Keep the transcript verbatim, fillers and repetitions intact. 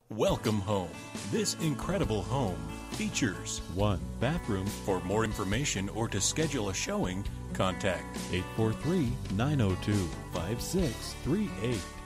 Welcome home. This incredible home features one bathroom. For more information or to schedule a showing, contact eight four three, nine oh two, five six three eight.